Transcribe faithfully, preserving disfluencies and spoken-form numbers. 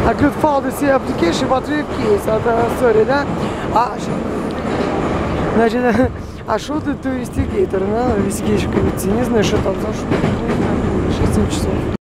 I could file this application, but we case, sorry, да? А, значит, а что ты туристигейтор, да? Вискечка, не знаю, что там за шутка. шесть часов.